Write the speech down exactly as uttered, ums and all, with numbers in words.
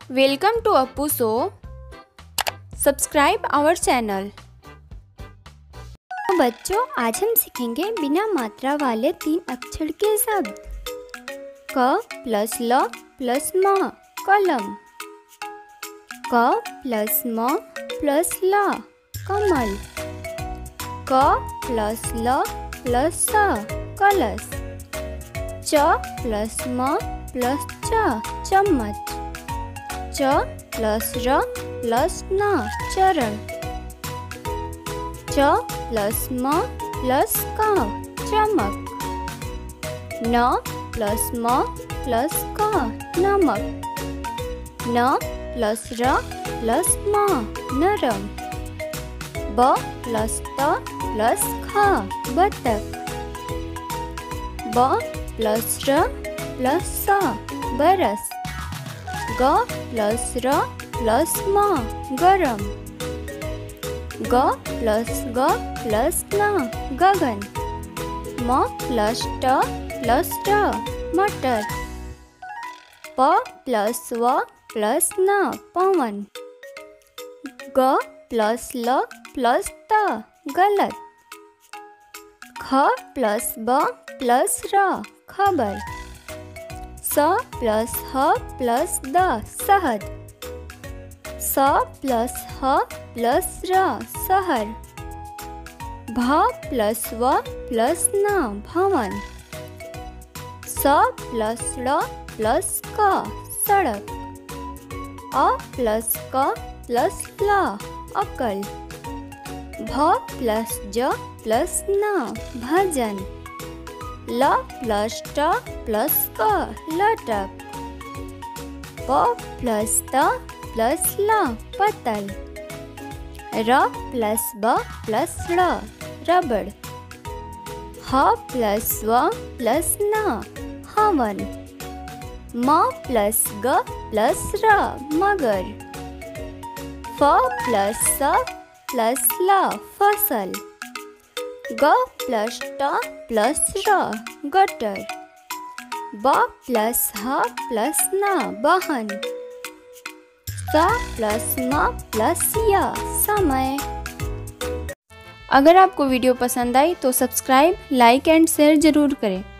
Welcome to Appu Show. Subscribe our channel. तो बच्चों, आज हम सीखेंगे बिना मात्रा वाले तीन अक्षर के शब्द। क प्लस ल प्लस म कलम। क प्लस म प्लस ल कमल। क प्लस ल प्लस स कलश। च प्लस म प्लस च चम्मच। च प्लस र प्लस न चरण। च प्लस म प्लस क चमक। न प्लस म प्लस क नमक। न प्लस र प्लस म नरम। ब प्लस त प्लस ख बतख। ब प्लस र प्लस स बरस। ग प्लस र प्लस म गरम। ग प्लस ग प्लस न गगन। म प्लस ट प्लस र मटर। प प्लस व प्लस न पवन। ग प्लस ल प्लस त गलत। ख प्लस ब प्लस र खबर। स प्लस ह प्लस द शहद। स प्लस ह प्लस र शहर। भ प्लस व प्लस न भवन। स प्लस र प्लस क सड़क। अ प्लस क प्लस ल अकल। भ प्लस ज प्लस न भजन। ल प्लस ट प्लस क लटक। प प्लस त प्लस ल पतल। र प्लस ब प्लस र रबड़। ह प्लस व प्लस न हवन। म प्लस ग प्लस र मगर। फ प्लस स प्लस ल फसल। ग प्लस ट प्लस र गटर। ब प्लस ह प्लस न बहन। स प्लस म प्लस य समय। अगर आपको वीडियो पसंद आई तो सब्सक्राइब, लाइक एंड शेयर जरूर करें।